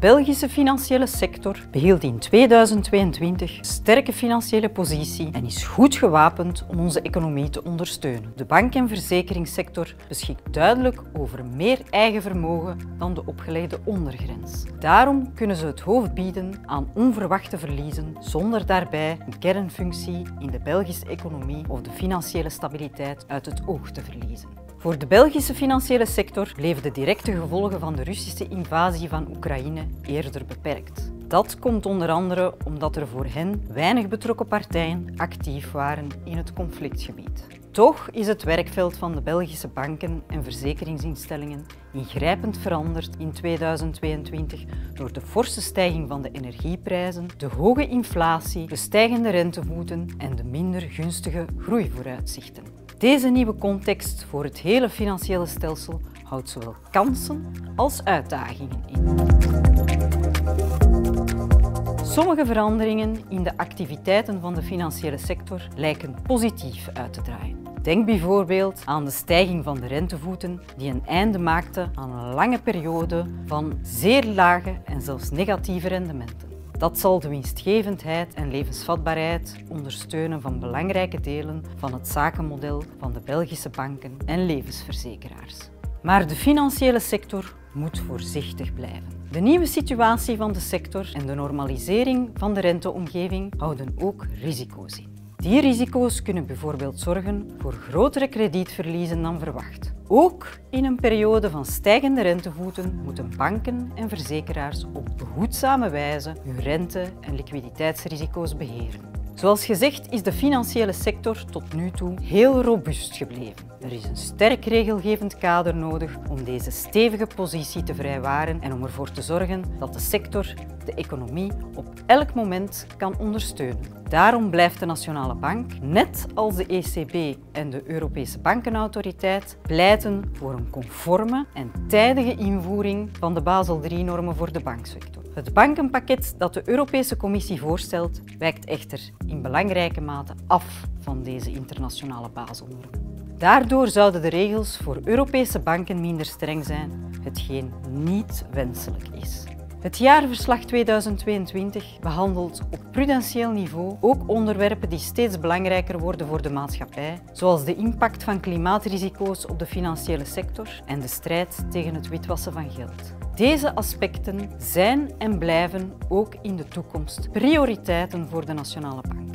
Belgische financiële sector behield in 2022 een sterke financiële positie en is goed gewapend om onze economie te ondersteunen. De bank- en verzekeringssector beschikt duidelijk over meer eigen vermogen dan de opgelegde ondergrens. Daarom kunnen ze het hoofd bieden aan onverwachte verliezen zonder daarbij een kernfunctie in de Belgische economie of de financiële stabiliteit uit het oog te verliezen. Voor de Belgische financiële sector bleven de directe gevolgen van de Russische invasie van Oekraïne eerder beperkt. Dat komt onder andere omdat er voor hen weinig betrokken partijen actief waren in het conflictgebied. Toch is het werkveld van de Belgische banken en verzekeringsinstellingen ingrijpend veranderd in 2022 door de forse stijging van de energieprijzen, de hoge inflatie, de stijgende rentevoeten en de minder gunstige groeivooruitzichten. Deze nieuwe context voor het hele financiële stelsel houdt zowel kansen als uitdagingen in. Sommige veranderingen in de activiteiten van de financiële sector lijken positief uit te draaien. Denk bijvoorbeeld aan de stijging van de rentevoeten die een einde maakte aan een lange periode van zeer lage en zelfs negatieve rendementen. Dat zal de winstgevendheid en levensvatbaarheid ondersteunen van belangrijke delen van het zakenmodel van de Belgische banken en levensverzekeraars. Maar de financiële sector moet voorzichtig blijven. De nieuwe situatie van de sector en de normalisering van de renteomgeving houden ook risico's in. Die risico's kunnen bijvoorbeeld zorgen voor grotere kredietverliezen dan verwacht. Ook in een periode van stijgende rentevoeten moeten banken en verzekeraars op behoedzame wijze hun rente- en liquiditeitsrisico's beheren. Zoals gezegd is de financiële sector tot nu toe heel robuust gebleven. Er is een sterk regelgevend kader nodig om deze stevige positie te vrijwaren en om ervoor te zorgen dat de sector de economie op elk moment kan ondersteunen. Daarom blijft de Nationale Bank, net als de ECB en de Europese Bankenautoriteit, pleiten voor een conforme en tijdige invoering van de Basel III-normen voor de banksector. Het bankenpakket dat de Europese Commissie voorstelt, wijkt echter in belangrijke mate af van deze internationale Baselnormen. Daardoor zouden de regels voor Europese banken minder streng zijn, hetgeen niet wenselijk is. Het jaarverslag 2022 behandelt op prudentieel niveau ook onderwerpen die steeds belangrijker worden voor de maatschappij, zoals de impact van klimaatrisico's op de financiële sector en de strijd tegen het witwassen van geld. Deze aspecten zijn en blijven ook in de toekomst prioriteiten voor de Nationale Bank.